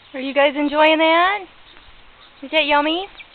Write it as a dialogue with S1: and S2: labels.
S1: Are you guys enjoying that? Is that yummy?